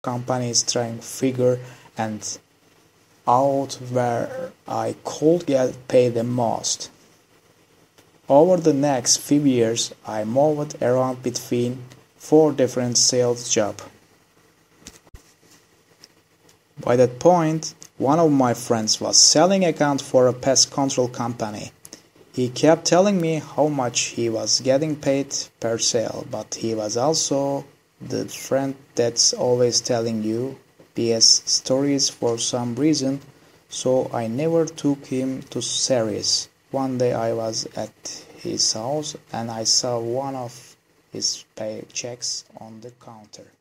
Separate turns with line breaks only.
companies trying to figure and out where I could get paid the most. Over the next few years, I moved around between 4 different sales jobs. By that point, one of my friends was selling account for a pest control company. He kept telling me how much he was getting paid per sale, but he was also the friend that's always telling you BS stories for some reason, so I never took him too serious. One day I was at his house and I saw one of his paychecks on the counter.